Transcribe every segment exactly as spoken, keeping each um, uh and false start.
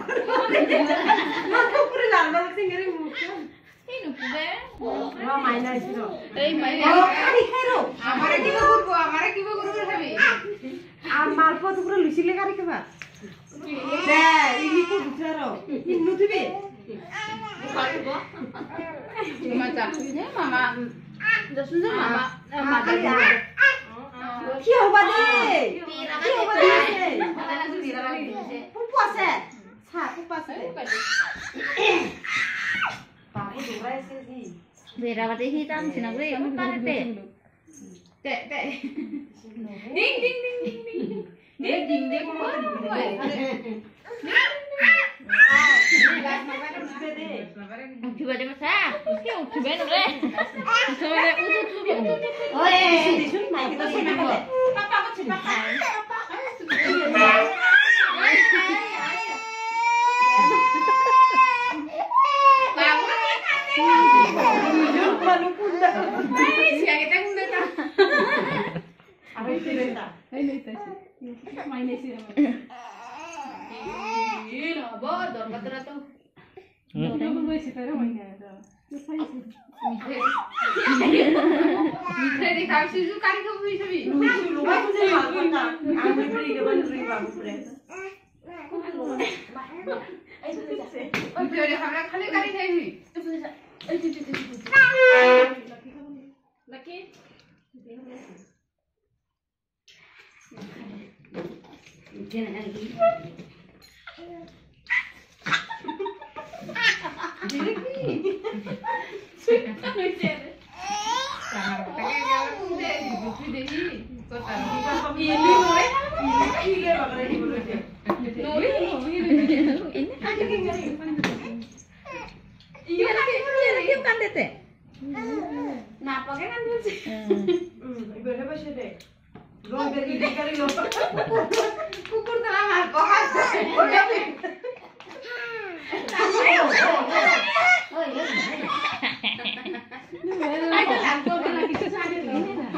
মাথা পুরো লাল লাল সিঙ্গারে মুখ এই নুপুবে মা মাইনা ছিল এই মাইনা খালি খাইরো আমারে কি করব আমারে কি করব খাবি আর মালপো তো পুরো লুচিলে গারি খাবা দে ইনি কো বুঝারো ইন্নু দিবে মামা যা মামা দসুন যা মামা মামা কি হবা দে কি হবা দে পুপু আছে ছা পুপু আছে বাবু দৌড়াইছে জি বেরাবাতে হি টান ছিনা গরে আমি পাতে তে তে ডিং ডিং ডিং ডিং ডিং দে ডিং দে কো উঠিবা দে মা কি উঠিবে নরে সবে উঠু উঠু ওই দিছুন মাইকে তো সেনা করে পাপা কো ছিপা Malu punta. Ay, si agak tengok dah. Apa itu dah? Ini itu sih. Main sih nama. Ini apa? Dor kata tu. Dor apa boleh sih terus main ada. Tu saya sih. Mitra di kau sih tu kari kau boleh sih. Lupa tu sih malu na. Aku beri ke mana beri babu beri. Oh, dia hamil kali kari sih. Laki Napa kan ambil sih? Hmm, ibu apa sih deh? Gong dari di kali lo. Kukur telah marco has. Udah nih. Ayo. Ayo lagu lagi kesana ini lah.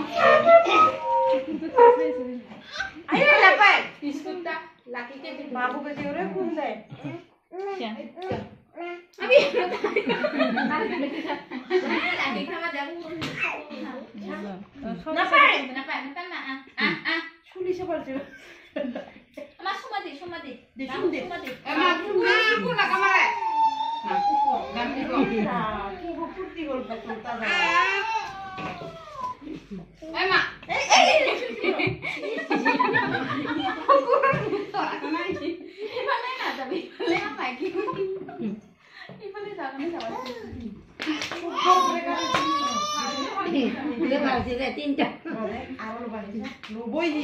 Ayo dapat. Biskut dah. Laki ke Babu ke siapa pun deh. Abi, lagi sama jamu. Napa? Napa? Napa nak? Ah, ah. Suli siapa sih? Mas sumati, sumati. Sumati. Emang aku nak kamar. Aku kok, ganti kok. Aku putih kalau betul tak. Emang. Eh, eh. Aku orang lagi. Mana nak tapi? Mana lagi? Ini dah kami sama. Dia masih ada tinta. Awal lupa ni. Lupa ini.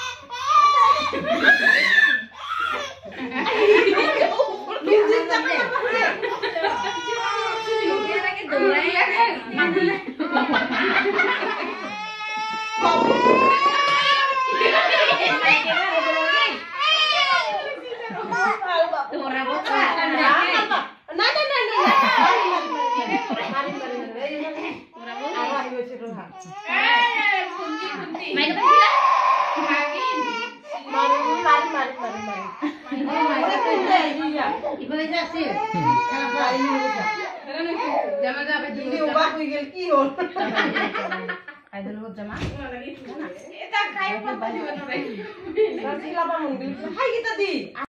Lupa tak ni. Lupa lagi dua ya kan? Orang apa? Nah, nah, nah, nah. Mari, mari, mari. Mari, mari, mari. Orang apa? Awak ibu cerita. Eh, kunci kunci. Main apa dia? Main. Mari, mari, mari, mari, mari. Mari kita iya. Ibu aja sih. Mari kita. Jama jama Ini ubah kuigel kion. Ay dulu jama. Kita kayak apa juga nih. Nanti lapa mungkin. Hai kita di.